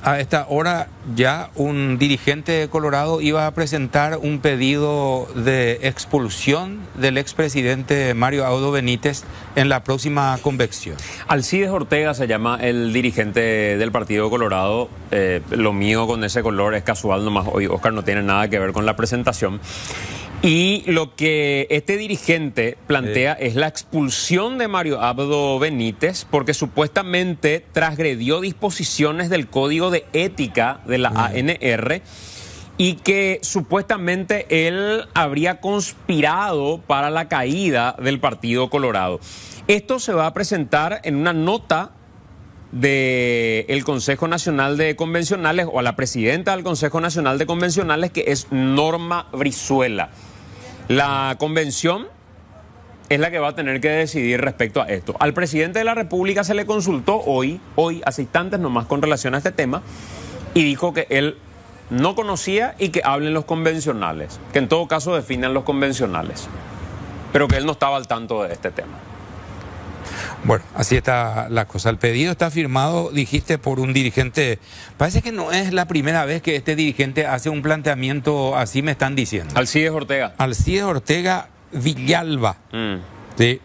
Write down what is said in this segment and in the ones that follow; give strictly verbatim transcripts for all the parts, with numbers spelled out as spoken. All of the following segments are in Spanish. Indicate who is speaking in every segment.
Speaker 1: A esta hora ya un dirigente de Colorado iba a presentar un pedido de expulsión del expresidente Mario Abdo Benítez en la próxima convención.
Speaker 2: Alcides Ortega se llama el dirigente del Partido Colorado. Eh, lo mío con ese color es casual nomás. Hoy Oscar no tiene nada que ver con la presentación. Y lo que este dirigente plantea sí. es la expulsión de Mario Abdo Benítez porque supuestamente transgredió disposiciones del Código de Ética de la sí. A N R y que supuestamente él habría conspirado para la caída del Partido Colorado. Esto se va a presentar en una nota del Consejo Nacional de Convencionales o a la presidenta del Consejo Nacional de Convencionales, que es Norma Brizuela. La convención es la que va a tener que decidir respecto a esto. Al presidente de la República se le consultó hoy, hoy, hace instantes nomás, con relación a este tema, y dijo que él no conocía y que hablen los convencionales, que en todo caso definan los convencionales, pero que él no estaba al tanto de este tema.
Speaker 1: Bueno, así está la cosa. El pedido está firmado, dijiste, por un dirigente. Parece que no es la primera vez que este dirigente hace un planteamiento así, me están diciendo.
Speaker 2: Alcides Ortega.
Speaker 1: Alcides Ortega Villalba. Mm. Sí.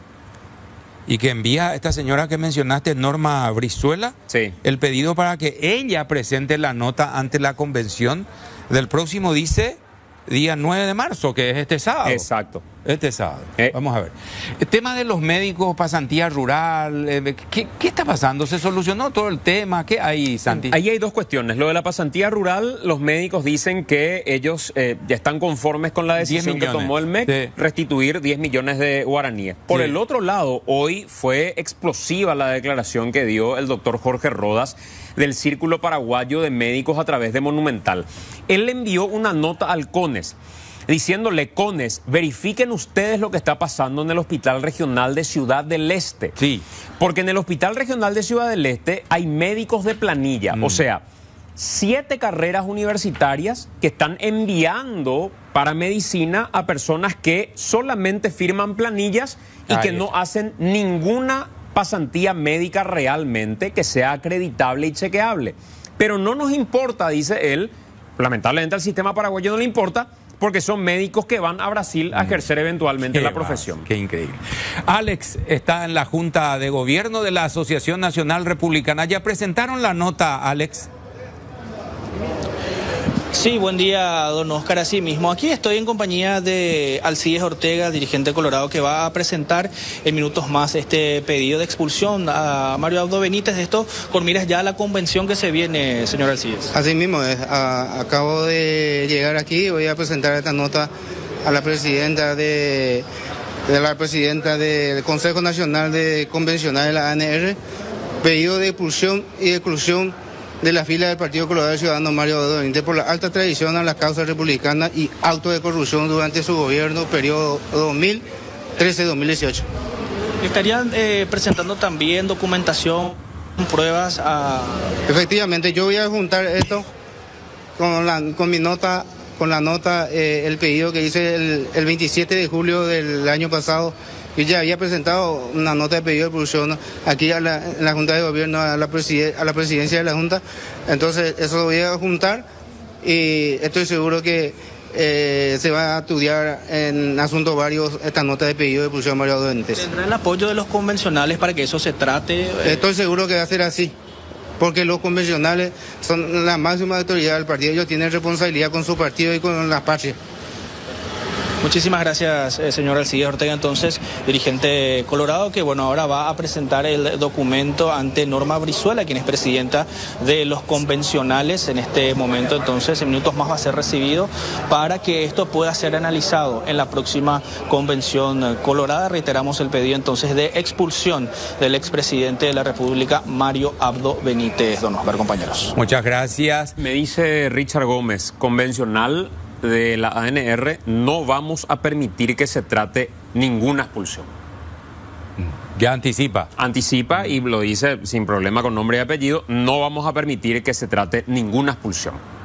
Speaker 1: Y que envía a esta señora que mencionaste, Norma Brizuela,
Speaker 2: sí.
Speaker 1: el pedido para que ella presente la nota ante la convención del próximo, dice, día nueve de marzo, que es este sábado.
Speaker 2: Exacto.
Speaker 1: Este sábado.
Speaker 2: Eh.
Speaker 1: Vamos a ver. El tema de los médicos, pasantía rural, eh, ¿qué, ¿qué está pasando? ¿Se solucionó todo el tema? ¿Qué hay, Santi?
Speaker 2: Ahí hay dos cuestiones. Lo de la pasantía rural, los médicos dicen que ellos eh, ya están conformes con la decisión que tomó el M E C, sí. restituir diez millones de guaraníes. Por sí. el otro lado, hoy fue explosiva la declaración que dio el doctor Jorge Rodas del Círculo Paraguayo de Médicos a través de Monumental. Él le envió una nota al CONES diciéndole: CONES, verifiquen ustedes lo que está pasando en el Hospital Regional de Ciudad del Este.
Speaker 1: Sí.
Speaker 2: Porque en el Hospital Regional de Ciudad del Este hay médicos de planilla, mm. o sea, siete carreras universitarias que están enviando para medicina a personas que solamente firman planillas y Ay, que no hacen ninguna pasantía médica realmente que sea acreditable y chequeable. Pero no nos importa, dice él, lamentablemente al sistema paraguayo no le importa, porque son médicos que van a Brasil a ejercer eventualmente la profesión.
Speaker 1: Qué increíble. Alex está en la Junta de Gobierno de la Asociación Nacional Republicana. ¿Ya presentaron la nota, Alex?
Speaker 3: Sí, buen día, don Oscar. Así mismo, aquí estoy en compañía de Alcides Ortega, dirigente colorado, que va a presentar en minutos más este pedido de expulsión a Mario Abdo Benítez. Esto con miras ya a la convención que se viene, señor Alcides.
Speaker 4: Así mismo, es, a, acabo de llegar aquí, voy a presentar esta nota a la presidenta de, de la presidenta del Consejo Nacional de Convencionales de la A N R, pedido de expulsión y exclusión de la fila del Partido Colorado Ciudadano Mario Abdo Benítez por la alta traición a la causa republicana y actos de corrupción durante su gobierno, periodo dos mil trece a dos mil dieciocho.
Speaker 3: ¿Estarían eh, presentando también documentación, pruebas a...?
Speaker 4: Efectivamente, yo voy a juntar esto con, la, con mi nota, con la nota, eh, el pedido que hice el, el veintisiete de julio del año pasado. Yo ya había presentado una nota de pedido de expulsión aquí a la, en la Junta de Gobierno, a la, preside, a la presidencia de la Junta. Entonces, eso lo voy a juntar y estoy seguro que eh, se va a estudiar en asuntos varios esta nota de pedido de expulsión de Mario Abdo Benítez.
Speaker 3: ¿Tendrá el apoyo de los convencionales para que eso se trate?
Speaker 4: Estoy seguro que va a ser así, porque los convencionales son la máxima autoridad del partido. Ellos tienen responsabilidad con su partido y con la patria.
Speaker 3: Muchísimas gracias, eh, señor Alcides Ortega, entonces, dirigente colorado, que bueno, ahora va a presentar el documento ante Norma Brizuela, quien es presidenta de los convencionales en este momento. Entonces, en minutos más va a ser recibido para que esto pueda ser analizado en la próxima convención colorada. Reiteramos el pedido entonces de expulsión del expresidente de la República, Mario Abdo Benítez. Don Oscar, compañeros.
Speaker 1: Muchas gracias.
Speaker 2: Me dice Richard Gómez, convencional de la A N R, no vamos a permitir que se trate ninguna expulsión.
Speaker 1: Ya anticipa.
Speaker 2: Anticipa y lo dice sin problema con nombre y apellido, no vamos a permitir que se trate ninguna expulsión.